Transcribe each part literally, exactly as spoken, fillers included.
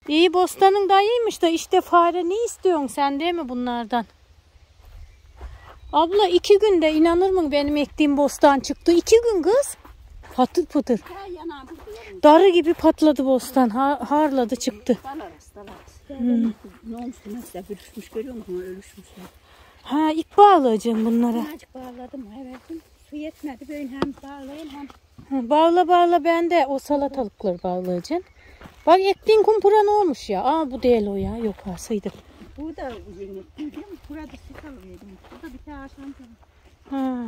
İyi bostanın da iyiymiş da işte fare ne istiyorsun sen değil mi bunlardan? Abla iki günde inanır mısın benim ektiğim bostan çıktı. İki gün kız. Patır patır. Darı gibi patladı bostan. Ha, harladı çıktı. Hmm. Ne olmuş mesela bürüşmüş görüyor musun? Ölüşmüşler. Ha ip bağlayacaksın bunlara. Azıcık bağladım. Evet. Su yetmedi. Böyle hem bağlayayım hem. Ha, bağla bağla ben de o salatalıkları bağlayacaksın. Bak ektiğin kumpura ne olmuş ya? Aa bu değil o ya. Yok ha saydı. Bu da yeni. Burada su kalıyordum. Bu da bir tane aşağıdan. Ha.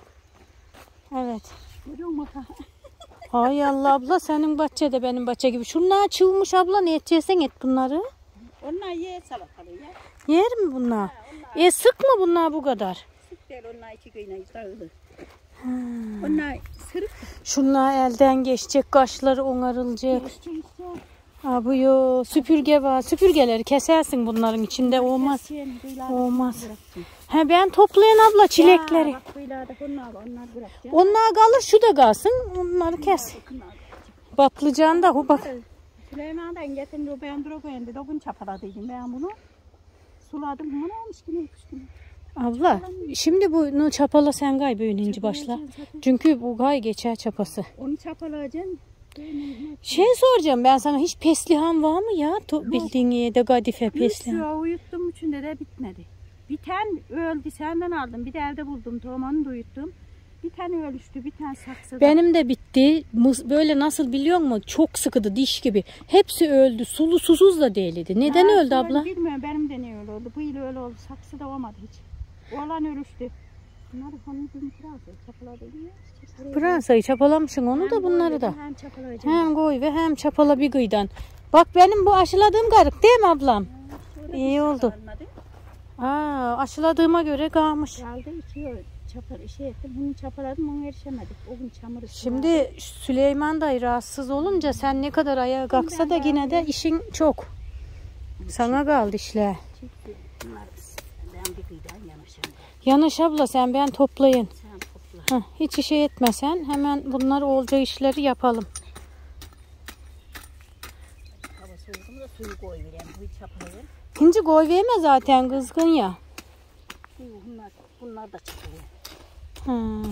Evet. Görüyor musun? Hay Allah abla senin bahçede benim bahçe gibi. Şunlar açılmış abla ne edeceksen et bunları. Onlar ye salatalı ya. Yer mi bunlar? Ha, onlar... E sık mı bunlar bu kadar? Sık değil onlar iki güne dağılır. Hmm. Onlar sırık. Şunlar elden geçecek, kaşları onarılacak. Abi yo süpürge var. Süpürgeleri kesersin bunların içinde olmaz. Keseyim, olmaz. He ben toplayan abla çilekleri. Ya, bak, onlar, onlar, onlar kalır şu da kalsın. Onları kes. Patlıcan da bak. Süleyman'dan getirdim ben duru koyundu. Dokun çapaladıydım ben bunu. Suladım. Bu ne olmuş ki ne yapmış? Abla şimdi bunu çapala sen gay böyleyince başla. Çünkü bu gay geçer çapası. Onu çapalayacaksın. Şey soracağım ben sana hiç peslihan var mı ya? To, bildiğin yerde kadife peslihan. Yok uyuttum üçünde de bitmedi. Bir tane öldü senden aldım. Bir de evde buldum tohumanı da uyuttum. Bir tane ölüştü bir tane saksıda. Benim de bitti. Böyle nasıl biliyor musun? Çok sıkıdı diş gibi. Hepsi öldü. Sulu susuz da değildi. Neden ya, öldü abla? Bilmiyorum benim de ne öyle oldu. Bu yıl öyle oldu. Saksıda olmadı hiç. Oğlan ölüştü. Bunları hanım bir Fransa'yı çapaladı. Fransa'yı çapalamışsın onu hem da bunları da. Hem hem koy ve hem çapala bir kıyıdan. Bak benim bu aşıladığım garık değil mi ablam? Ha, İyi oldu. Aa, aşıladığıma göre kalmış. Geldi iki yıl çapar şey ettim. Bunu çapaladım onu erişemedik. O gün çamur. Şimdi vardı. Süleyman da rahatsız olunca sen ne kadar ayağa kalksa da yine de işin çok. Sana kaldı işler. Yanaş abla sen ben toplayın. Sen topla. Heh, hiç işe etmesen hemen bunlar olacağı işleri yapalım. Hava soğudu da suyu koyuvereyim. Bu çapalayayım. Şimdi koy verme zaten kızgın ya. Bunlar, bunlar da çıkıyor. Hmm.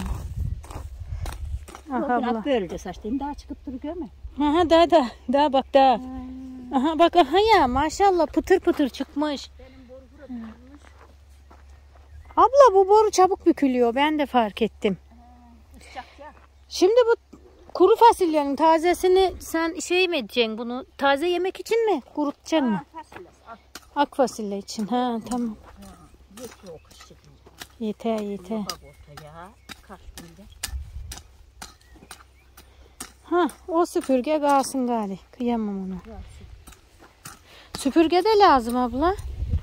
Ah abla. Böylece saçtayım daha çıkıp duruyor mu? Aha daha da daha bak daha. Hmm. Aha bak aha ya maşallah pıtır pıtır çıkmış. Benim boru burada çıkmış. Abla bu boru çabuk bükülüyor ben de fark ettim. Sıcak ya. Şimdi bu kuru fasulyenin tazesini sen şey mi edeceksin bunu taze yemek için mi kurutacaksın mı? Ak fasulye için ha tamam. Yeter yeter. Ha o süpürge kalsın gari. Kıyamam ona. Süpürge de lazım abla.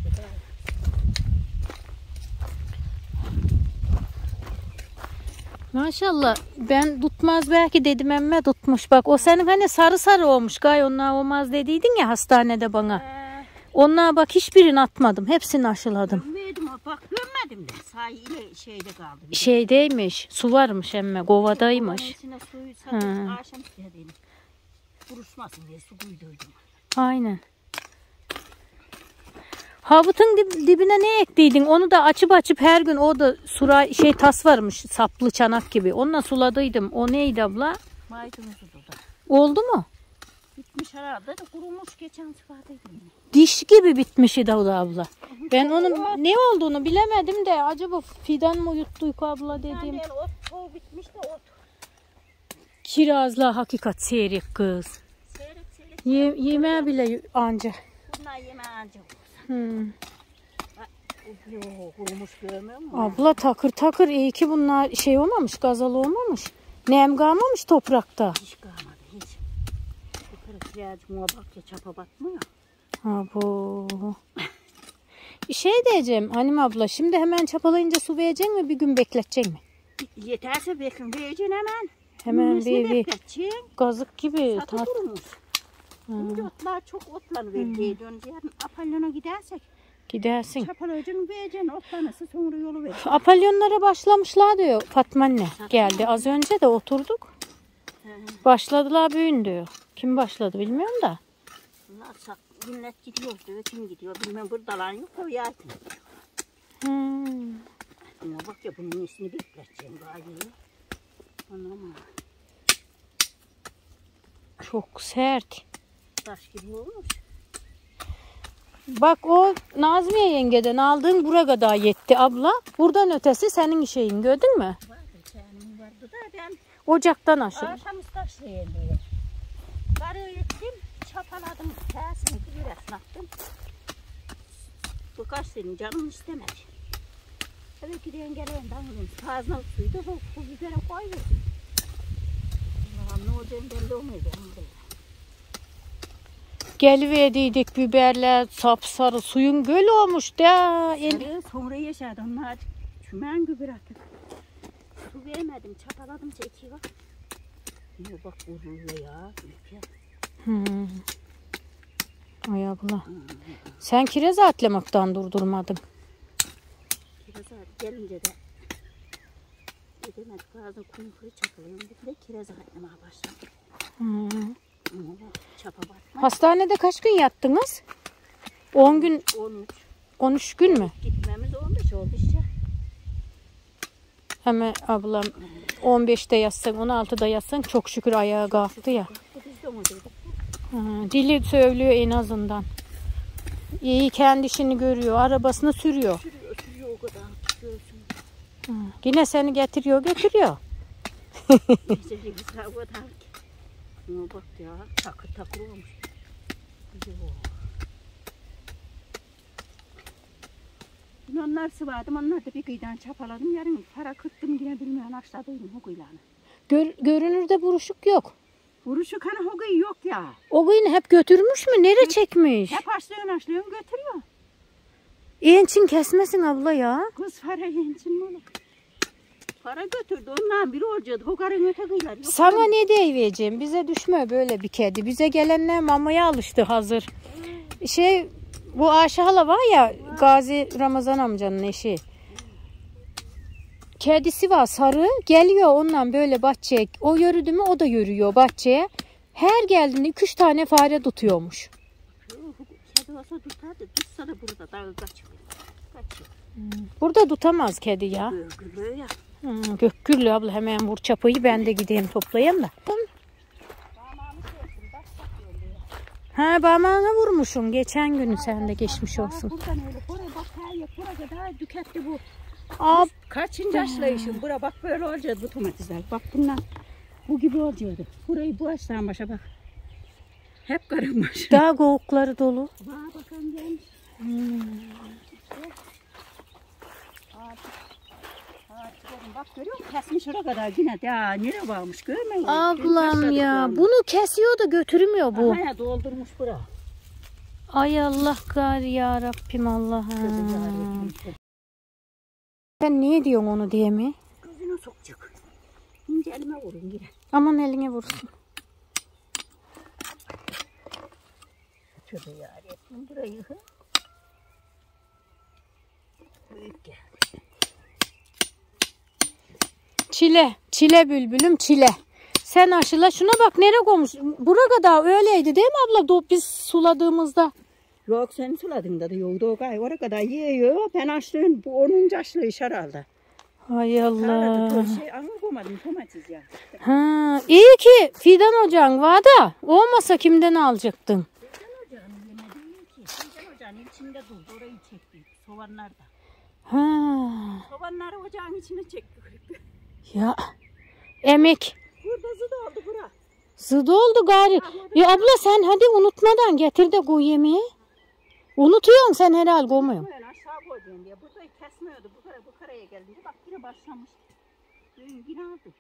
Maşallah ben tutmaz belki dedim emme tutmuş. Bak o senin hani sarı sarı olmuş. Gay onlar olmaz dediydin ya hastanede bana. Ee, onlar bak hiçbirini atmadım. Hepsini aşıladım. Görmedim bak görmedim de. Sahiyle şeyde kaldı. Şeydeymiş. Su varmış emme. Kovadaymış. İçine suyu satın akşam dedim. Kuruşmasın diye su koyduydum. Aynen. Havutun dibine ne ektiydin? Onu da açıp açıp her gün o da sura şey tas varmış saplı çanak gibi. Onunla suladıydım. O neydi abla? Maydanozu da. Oldu mu? Bitmiş herhalde de kurumuş geçen sıfadıydım. Diş gibi bitmişti o da abla. Ben onun ne olduğunu bilemedim de acaba fidan mı yuttuyk abla dedim. Yani ot, o bitmiş de ot. Kirazla hakikat seyrek kız. Seyrek seyrek. Ye, yemeğe bile anca. Bunlar yemeğe anca. Hmm. Yok, kurumuş görmüyor musun? Abla takır takır iyi ki bunlar şey olmamış, gazal olmamış. Nem kalmamış toprakta. Hiç kalmadı hiç. Bu kırık yağcıma bak ya çapa batmıyor. Ha bu. Bir şey diyeceğim Hanim abla şimdi hemen çapalayınca su verecek mi bir gün bekletecek mi? Yeterse bekle vereceksin hemen. Hemen bir bir gazık gibi. Satı durmuş. Şimdi otlar çok otlanıverdi. Dönce yarın Apollon'a gidersek. Gidersin. Çapalayacaksın vereceksin otlanırsa sonra yolu ver. Apollonlara başlamışlar diyor Fatma anne. Geldi az önce de oturduk. Hı. Başladılar büyün diyor. Kim başladı bilmiyorum da. Bunlar millet gidiyor, öğretim gidiyor. Bilmem buradalar yok o yardım. Hmm. Ama bak ya bunun nesini bekleteceğim galiba. Anam. Çok sert. Taş gibi olmuş. Bak o Nazmiye yengeden aldığın buraya kadar yetti abla. Buradan ötesi senin şeyin, gördün mü? Vardı canım vardı da ben Ocaktan aşağı. akşam taşlayayım diye. Karıyı ettim, çapaladım, tersini biresini attım. Bu kaç senin canım istemedi. Tabii ki diyen gelen damlayayım. Ağzına suyu da bu, bu bibere koyuyor. Allah'ım ne olacağım belli olmuyordu. Geliverdiydik biberler sapsarı, suyun göl olmuş da. Sarı, sonra yaşadı onlar. Çümen gübre attık. Su vermedim, çapaladım çekiyor. Yine bak vuruyor ya. Hmm. Ay abla. Hmm. Sen kiraz atlamaktan durdurmadın. Kiraz at gelince de edemedik. Bazen kumkuru çapalıyorum. Bir de kiraz atlamaya başladım. Hmm. Çapa batma. Hastanede kaç gün yattınız? on gün. on üç. on üç gün mü? Gitmemiz on beş oldu işte. Hemen ablam on beşte yatsan, on altıda yatsan çok şükür ayağa kalktı ya. Biz de oradaydık. Ha, dili söylüyor en azından. İyi kendi işini görüyor, arabasını sürüyor. Sürüyor, sürüyor o kadar. Görsün. Ha, yine seni getiriyor, götürüyor. Becerimiz o kadar ki. Ama bak ya, takır takır olmuş. Güzel o. Onlar sıvadım, onlar da bir kıyıdan çapaladım. Yarın para kıttım yine bilmeyen açladıydım o kıyılarını. Gör, görünürde buruşuk yok. Buruşuk hani o kıyı yok ya. O kıyını hep götürmüş mü? Nere çekmiş? Hep açlıyorsun açlıyorsun götürüyor. Ençin kesmesin abla ya. Kız para yençin mi olur? Para götürdü ondan biri olacaktı. O karın öte kıyılar yok. Sana ne diyeceğim? Bize düşmüyor böyle bir kedi. Bize gelenler mamaya alıştı hazır. Şey bu Ayşe hala var ya, Gazi Ramazan amcanın eşi. Kedisi var sarı. Geliyor ondan böyle bahçeye. O yürüdü mü o da yürüyor bahçeye. Her geldiğinde iki üç tane fare tutuyormuş. Kedi olsa tutardı. Tutsa da burada daha kaçıyor. Kaçıyor. Burada tutamaz kedi ya. Gürgülüyor ya. Hmm, Gökgüllü abla hemen vur çapayı, ben de gideyim toplayayım da. Ha bağmağına vurmuşsun geçen günü, sen de geçmiş olsun. Buradan öyle buraya bak her yer burada daha düketti bu. Ab Kaçıncı aşlayışım? Bura bak böyle olacaktı bu domatesler. Bak bunlar bu gibi olacaktı. Burayı bu açtan başa bak. Hep karınmış. daha kovukları dolu. Bak bakalım gelmiş. Hmm. Ağaç, ağaçların bak görüyor musun? Kesmiş oraya kadar yine daha nereye varmış görmeyin. Ablam ya bunu kesiyor da götürmüyor bu. Aha, doldurmuş bura. Ay Allah gari ya Rabbim Allah'ım. Sen niye diyorsun onu diye mi? Gözüne sokacak. İnce elime vurun yine. Aman eline vursun. Tövbe yarabbim burayı. Büyük geldi. Çile, çile bülbülüm çile. Sen aşıla şuna bak nereye koymuş. Bura kadar öyleydi değil mi abla? Do biz suladığımızda. Yok sen suladığında da yoktu o gay. Oraya kadar yiyor. Ben açlığın bu onuncu açlığı herhalde. Hay Allah. Tarlada şey anlamadım domates ya. Ha, iyi ki fidan ocağın var da olmasa kimden alacaktın? Fidan ocağını yemediğim ki. Fidan ocağının içinde durdu. Orayı çekti. Soğanlar da. Ha. Soğanları ocağın içine çekti. Ya emek. Burada zıd oldu bura. Zıd oldu gari. Ya abla sen hadi unutmadan getir de koy yemeği. Unutuyorsun sen herhalde koymuyorsun. Böyle aşağı koyduğum diye. Burayı kesmiyordu. Bu kare, bu karaya geldiğinde bak yine başlamış. Yine aldı.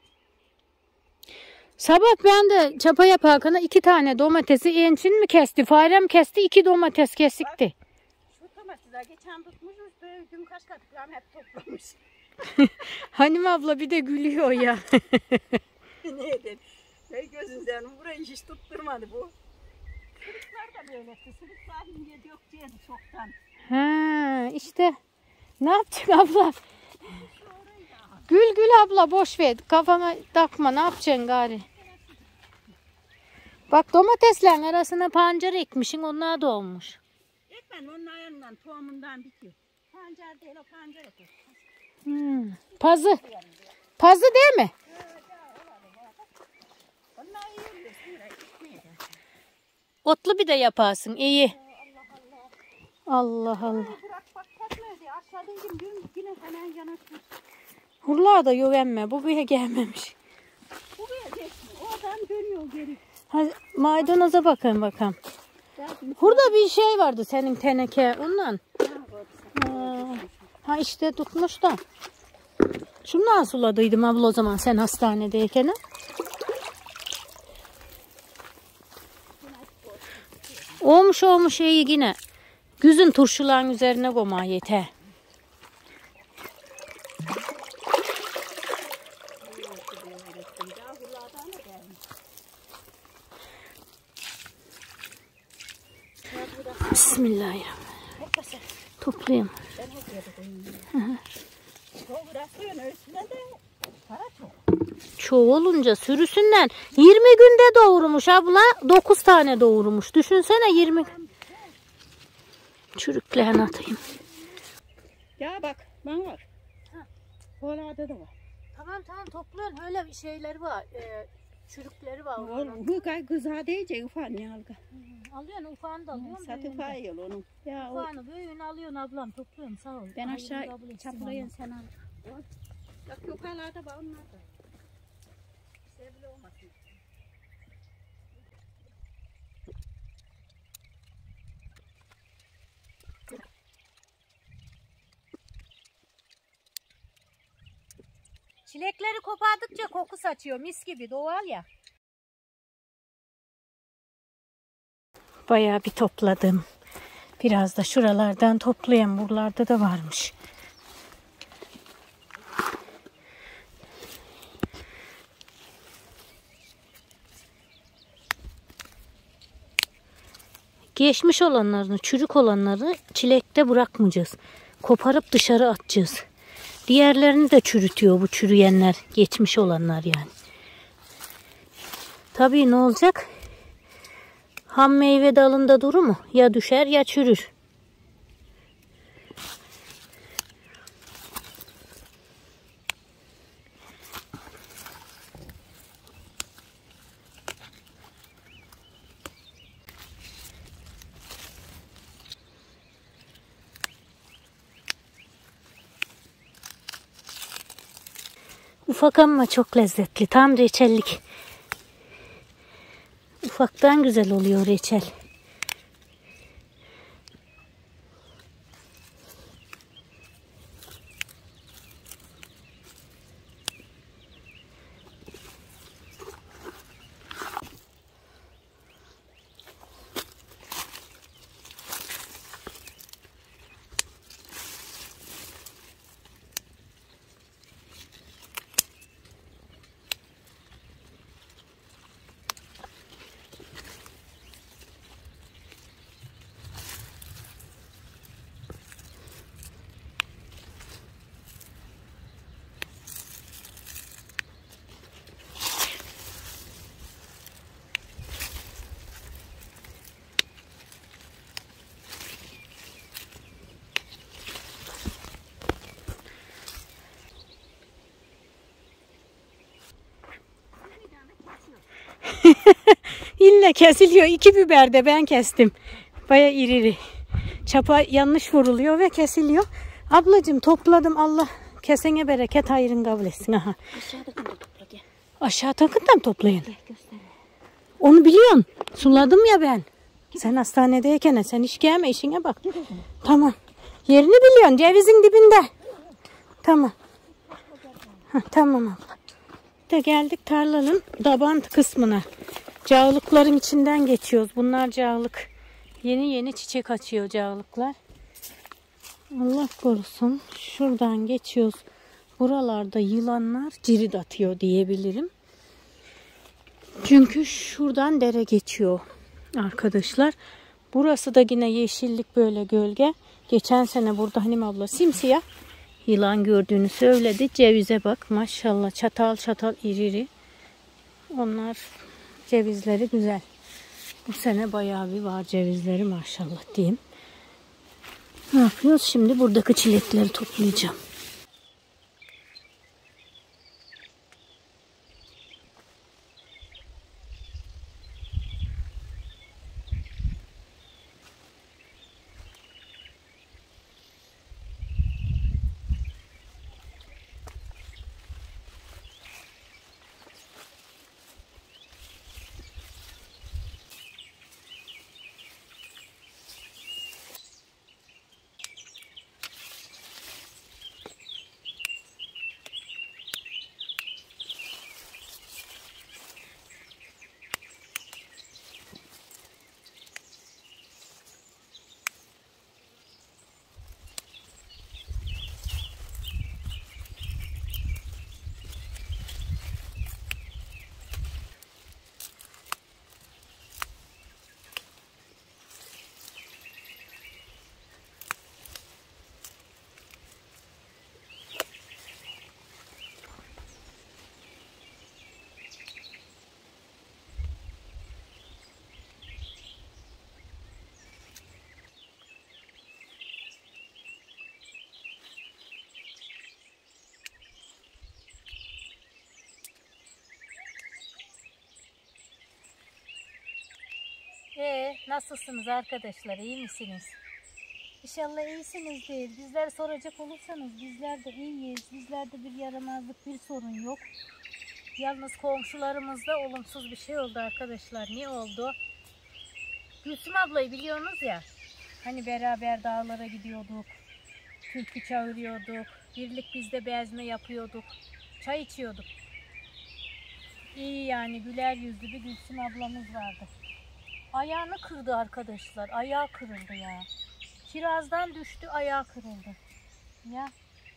Sabah ben de çapa yaparken iki tane domatesi ençin mi kesti? Farem kesti, iki domates kesikti. Şu domatesler geçen tutmuşuz. Dün kaç katıklarını hep toplamış. Hanim abla bir de gülüyor ya. Ne edin? Ne gözünden burayı hiç tutturmadı bu. Sırıklar da böyle. Sırıklar ince yok diye çoktan. Ha işte. Ne yapacaksın abla? Gül gül abla boş ver. Kafana takma, ne yapacaksın gari? Bak domateslerin arasına pancar ekmişsin, onlar da olmuş. Ekmen onun ayağından, tohumundan bitiyor. Pancar değil, o pancar ekmek. Hmm. Pazı. Pazı değil mi? Onlar iyi oluyor. Otlu bir de yaparsın, iyi. Allah Allah. Bırak bak katmıyor diye aşağıdan gün yine hemen yanaşmış. Hurla da yok emme, bu bir gelmemiş. Buraya geçsin, oradan dönüyor geri. Hadi maydanoza bakın bakalım. Burada bir şey vardı senin teneke, ondan. Ha, ha işte tutmuş da. Şunu nasıl suladıydım abla o zaman sen hastanedeyken? Olmuş olmuş iyi yine. Güzün turşuların üzerine koyma yeter. Bismillahirrahmanirrahim. Toplayayım. Çoğu olunca sürüsünden yirmi günde doğurmuş abla. dokuz tane doğurmuş. Düşünsene yirmi. Çürüklerini atayım. Ya bak bana var. Kolada da var. Tamam tamam toplayın. Öyle bir şeyleri var. Ee, çürükleri var. Oğlum bu kay kıza diyecek ufan ne alga. Alıyorsun ufağını da alıyorsun. Satı fayıl onun. Ya ufağını büyüğünü alıyorsun ablam topluyorum sağ ol. Ben aşağı çaplayın sen al. Bak yukarılarda var onlar da. Sevgili olmasın. Çilekleri kopardıkça koku saçıyor mis gibi doğal ya. Bayağı bir topladım. Biraz da şuralardan toplayayım. Buralarda da varmış. Geçmiş olanlarını, çürük olanları çilekte bırakmayacağız. Koparıp dışarı atacağız. Diğerlerini de çürütüyor bu çürüyenler. Geçmiş olanlar yani. Tabii ne olacak? Ham meyve dalında durur mu? Ya düşer ya çürür. Ufak ama çok lezzetli. Tam reçellik. Ufaktan güzel oluyor reçel. İlle kesiliyor. İki biber de ben kestim. Baya iri iri. Çapa yanlış vuruluyor ve kesiliyor. Ablacığım topladım. Allah kesene bereket hayrın kabul etsin. Aha. Aşağıda topla gel. Aşağı takından toplayın. Onu biliyorsun. Suladım ya ben. Sen hastanedeyken sen iş gelme işine bak. Tamam. Yerini biliyorsun. Cevizin dibinde. Tamam. Ha, tamam abla. De geldik tarlanın daban kısmına. Cağlıkların içinden geçiyoruz. Bunlar cağlık. Yeni yeni çiçek açıyor cağlıklar. Allah korusun. Şuradan geçiyoruz. Buralarda yılanlar cirit atıyor diyebilirim. Çünkü şuradan dere geçiyor arkadaşlar. Burası da yine yeşillik böyle gölge. Geçen sene burada Hanim abla simsiyah yılan gördüğünü söyledi. Cevize bak maşallah çatal çatal iri iri. Onlar cevizleri güzel. Bu sene bayağı bir var cevizleri maşallah diyeyim. Ne yapıyoruz? Şimdi buradaki çilekleri toplayacağım. Ee, nasılsınız arkadaşlar? İyi misiniz? İnşallah iyisinizdir. Bizler soracak olursanız bizler de iyiyiz. Bizlerde bir yaramazlık, bir sorun yok. Yalnız komşularımızda olumsuz bir şey oldu arkadaşlar. Ne oldu? Gülsüm ablayı biliyorsunuz ya. Hani beraber dağlara gidiyorduk. Türkü çağırıyorduk. Birlik bizde bezme yapıyorduk. Çay içiyorduk. İyi yani güler yüzlü bir Gülsüm ablamız vardı. Ayağını kırdı arkadaşlar. Ayağı kırıldı ya. Kirazdan düştü, ayağı kırıldı. Ya.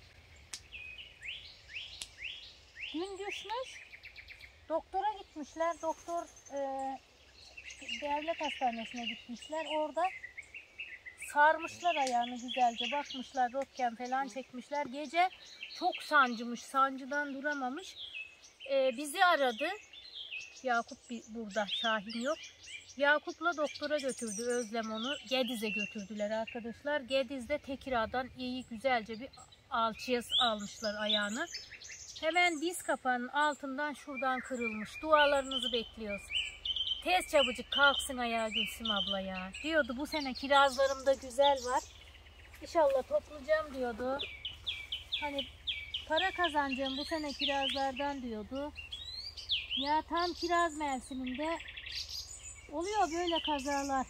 Dün düşmüş. Doktora gitmişler. Doktor e, devlet hastanesine gitmişler. Orada sarmışlar ayağını güzelce. Bakmışlar, röntgen falan çekmişler. Gece çok sancımış. Sancıdan duramamış. E, bizi aradı. Yakup burada, Şahin yok. Yakup'la doktora götürdü Özlem onu. Gediz'e götürdüler arkadaşlar. Gediz'de Tekirdağ'dan iyi güzelce bir alçıya almışlar ayağını. Hemen diz kapağının altından şuradan kırılmış. Dualarınızı bekliyoruz. Tez çabucak kalksın ayağa Gülsüm abla ya. Diyordu bu sene kirazlarım da güzel var. İnşallah toplayacağım diyordu. Hani para kazanacağım bu sene kirazlardan diyordu. Ya tam kiraz mevsiminde oluyor böyle kazalar.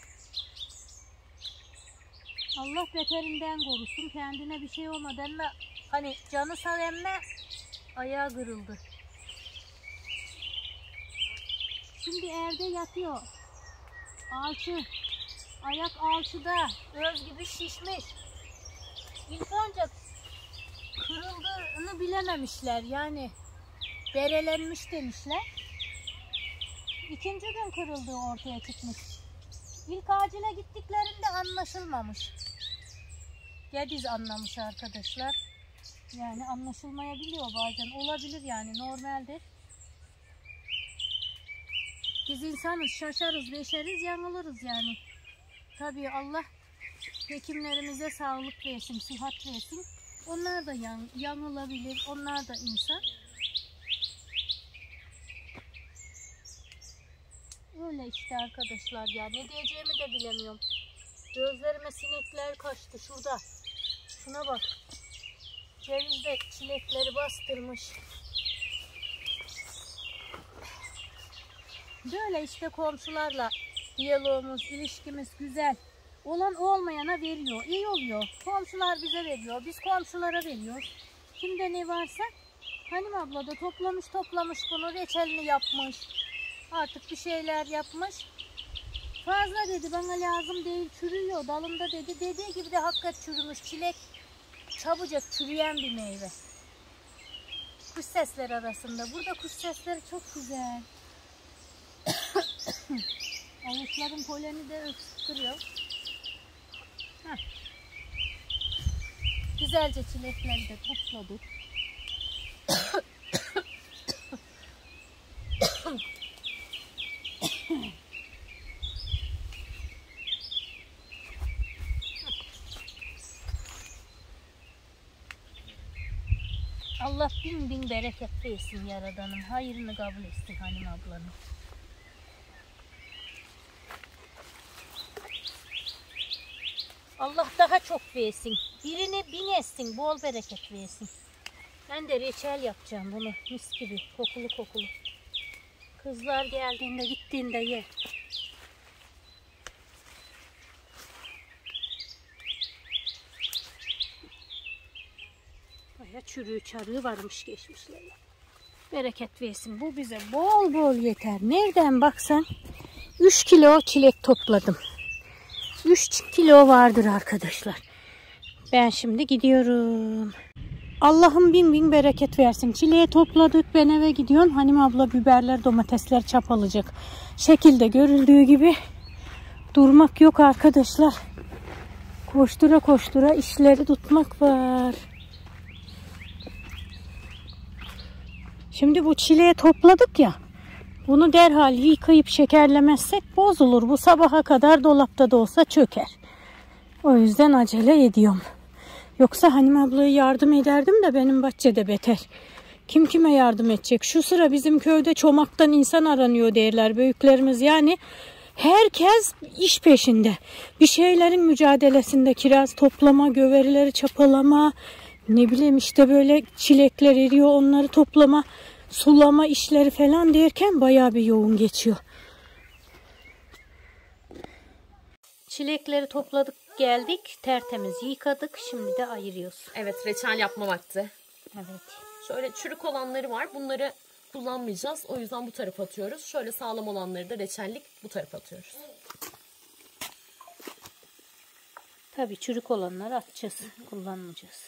Allah beterinden korusun. Kendine bir şey olmadan da hani canı sağ emme ayağı kırıldı. Şimdi evde yatıyor. Alçı. Ayak alçıda. Öz gibi şişmiş. İlk önce kırıldığını bilememişler. Yani berelenmiş demişler. İkinci gün kırıldığı ortaya çıkmış. İlk acile gittiklerinde anlaşılmamış. Gediz anlamış arkadaşlar. Yani anlaşılmayabiliyor bazen. Olabilir yani normaldir. Biz insanız, şaşarız, beşeriz, yanılırız yani. Tabii Allah hekimlerimize sağlık versin, sıhhat versin. Onlar da yan, yanılabilir, onlar da insan. Öyle işte arkadaşlar ya. Ne diyeceğimi de bilemiyorum. Gözlerime sinekler kaçtı şurada. Şuna bak. Cevizde çilekleri bastırmış. Böyle işte komşularla diyalogumuz, ilişkimiz güzel. Olan olmayana veriyor. İyi oluyor. Komşular bize veriyor. Biz komşulara veriyoruz. Kimde ne varsa. Hanım abla da toplamış toplamış bunu. Reçelini yapmış. Artık bir şeyler yapmış. Fazla dedi bana lazım değil, çürüyor dalımda dedi. Dediği gibi de hakikat çürümüş. Çilek çabucak çürüyen bir meyve. Kuş sesleri arasında. Burada kuş sesleri çok güzel. Avuçların poleni de öksürtüyor. Heh. Güzelce çilekleri de topladık. Allah bin bin bereket versin Yaradanım. Hayrını kabul etsin Halim ablanın. Allah daha çok versin. Birini bin etsin. Bol bereket versin. Ben de reçel yapacağım bunu. Mis gibi. Kokulu kokulu. Kızlar geldiğinde gittiğinde ye. Baya çürüğü çarığı varmış geçmişlerle. Bereket versin. Bu bize bol bol yeter. Nereden baksan üç kilo çilek topladım. üç kilo vardır arkadaşlar. Ben şimdi gidiyorum. Allah'ım bin bin bereket versin. Çileği topladık. Ben eve gidiyorum. Hanim abla biberler, domatesler çapalayacak. Şekilde görüldüğü gibi durmak yok arkadaşlar. Koştura koştura işleri tutmak var. Şimdi bu çileği topladık ya. Bunu derhal yıkayıp şekerlemezsek bozulur. Bu sabaha kadar dolapta da olsa çöker. O yüzden acele ediyorum. Yoksa Hanim ablaya yardım ederdim de benim bahçede beter. Kim kime yardım edecek? Şu sıra bizim köyde çomaktan insan aranıyor derler büyüklerimiz. Yani herkes iş peşinde. Bir şeylerin mücadelesinde, kiraz toplama, göverileri çapalama, ne bileyim işte böyle çilekler eriyor onları toplama, sulama işleri falan derken bayağı bir yoğun geçiyor. Çilekleri topladık geldik. Tertemiz yıkadık. Şimdi de ayırıyoruz. Evet, reçel yapma vakti. Evet. Şöyle çürük olanları var. Bunları kullanmayacağız. O yüzden bu tarafa atıyoruz. Şöyle sağlam olanları da reçellik bu tarafa atıyoruz. Tabii çürük olanları atacağız. Kullanmayacağız.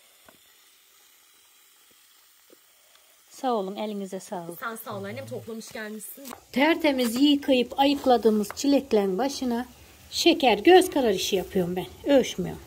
Sağ olun. Elinize sağlık. Sen sağ ol annem, toplamış gelmişsin. Tertemiz yıkayıp ayıkladığımız çileklerin başına şeker göz karar işi yapıyorum ben. Ölçmüyorum.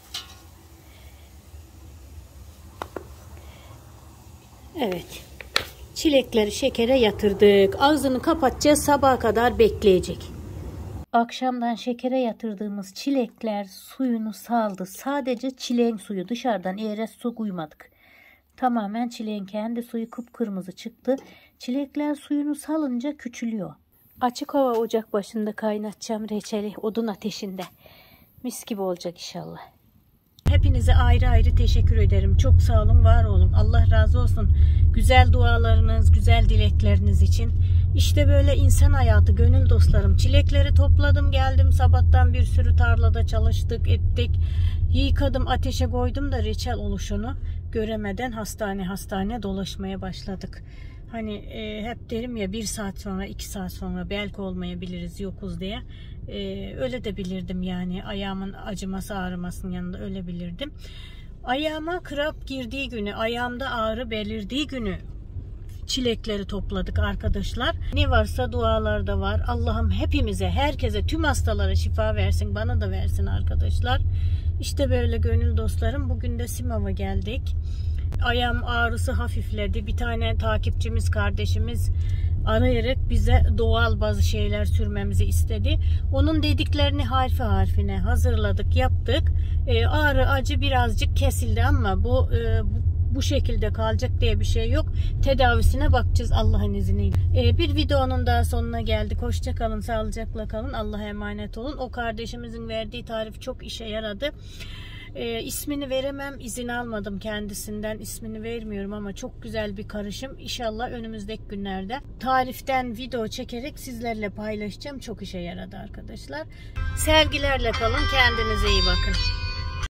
Evet. Çilekleri şekere yatırdık. Ağzını kapatacağız. Sabaha kadar bekleyecek. Akşamdan şekere yatırdığımız çilekler suyunu saldı. Sadece çileğin suyu, dışarıdan eğer su koymadık. Tamamen çileğin kendi suyu kıpkırmızı çıktı. Çilekler suyunu salınca küçülüyor. Açık hava ocak başında kaynatacağım reçeli odun ateşinde. Mis gibi olacak inşallah. Hepinize ayrı ayrı teşekkür ederim. Çok sağ olun, var olun. Allah razı olsun. Güzel dualarınız, güzel dilekleriniz için. İşte böyle insan hayatı, gönül dostlarım. Çilekleri topladım geldim. Sabahtan bir sürü tarlada çalıştık, ettik. Yıkadım, ateşe koydum da reçel oluşunu göremeden hastane hastane dolaşmaya başladık. Hani e, hep derim ya bir saat sonra, iki saat sonra belki olmayabiliriz, yokuz diye. E, öyle de bilirdim yani. Ayağımın acıması, ağrımasının yanında öyle bilirdim. Ayağıma kramp girdiği günü, ayağımda ağrı belirdiği günü çilekleri topladık arkadaşlar. Ne varsa dualarda var. Allah'ım hepimize, herkese, tüm hastalara şifa versin. Bana da versin arkadaşlar. İşte böyle gönül dostlarım. Bugün de Simav'a geldik. Ayağım ağrısı hafifledi. Bir tane takipçimiz, kardeşimiz arayarak bize doğal bazı şeyler sürmemizi istedi. Onun dediklerini harfi harfine hazırladık, yaptık. Ee, ağrı, acı birazcık kesildi ama bu e, bu şekilde kalacak diye bir şey yok. Tedavisine bakacağız Allah'ın izniyle. Ee, bir videonun daha sonuna geldik. Hoşça kalın, sağlıcakla kalın. Allah'a emanet olun. O kardeşimizin verdiği tarif çok işe yaradı. Ee, ismini veremem, izin almadım kendisinden, ismini vermiyorum ama çok güzel bir karışım. İnşallah önümüzdeki günlerde tariften video çekerek sizlerle paylaşacağım. Çok işe yaradı arkadaşlar. Sevgilerle kalın, kendinize iyi bakın.